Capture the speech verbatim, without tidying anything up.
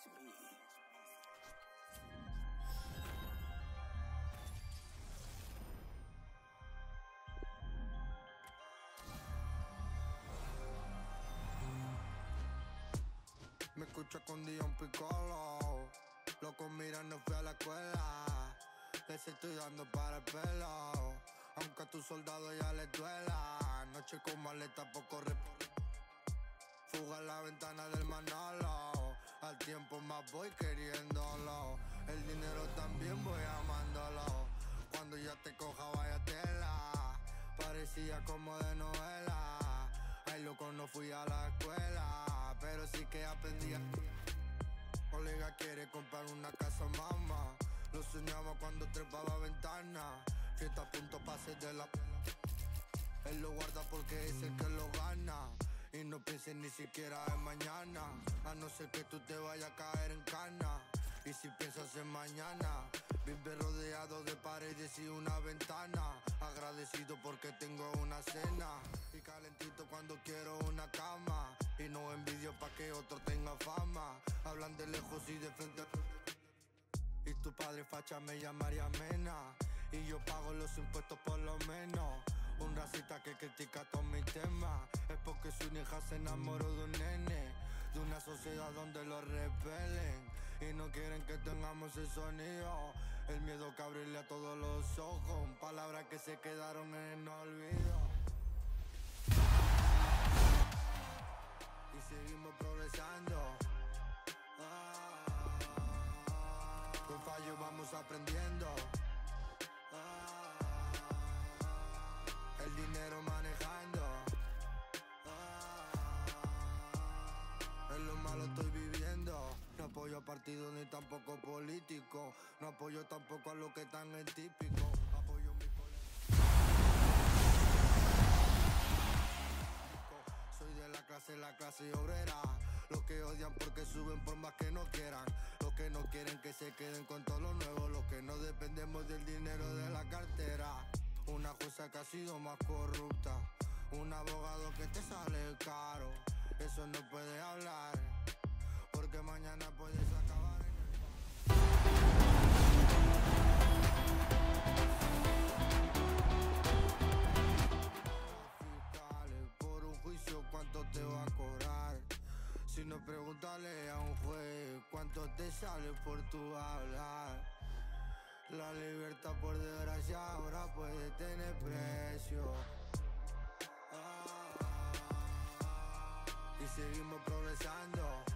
Me escucho escondido un picolo. Locos miran, no fui a la escuela. Les estoy dando para el pelo. Aunque a tu soldado ya les duela. Noche con maleta, poco rep. Fuga en la ventana del Manolo. Al tiempo más voy queriéndolo. El dinero también voy amándolo. Cuando ya te coja vaya tela. Parecía como de novela. Ay, loco, no fui a la escuela, pero sí que aprendía. Colega quiere comprar una casa, mamá. Lo soñaba cuando trepaba ventana. Fiesta a punto pase de la... Él lo guarda porque es el que lo gana. Y no pienses ni siquiera en mañana. A no ser que tú te vayas a caer en cana. Y si piensas en mañana, vive rodeado de paredes y una ventana. Agradecido porque tengo una cena. Y calentito cuando quiero una cama. Y no envidio pa' que otro tenga fama. Hablan de lejos y de frente. Y tu padre facha me llamaría Mena. Y yo pago los impuestos por lo menos. Un racista que critica todos mis temas. Es porque su hija se enamoró de un nene. De una sociedad donde lo repelen. Y no quieren que tengamos el sonido. El miedo que abrirle a todos los ojos. Palabras que se quedaron en el olvido. Y seguimos progresando. Ah, con fallo vamos aprendiendo. Ah, el dinero manejando. Ah, en lo malo estoy viviendo. No apoyo a partidos ni tampoco políticos. No apoyo tampoco a lo que están en típico. Apoyo mi colega. Soy de la clase, la clase obrera. Los que odian porque suben por más que no quieran. Los que no quieren que se queden con todo lo nuevo. Los que no dependemos del dinero de la cartera. Una jueza que ha sido más corrupta. Un abogado que te sale caro. Eso no puede hablar, porque mañana puedes acabar en el fiscales. Por un juicio, ¿cuánto te va a cobrar? Si no, pregúntale a un juez cuánto te sale por tu hablar. La libertad, por desgracia, ahora puede tener precio. Ah, y seguimos progresando.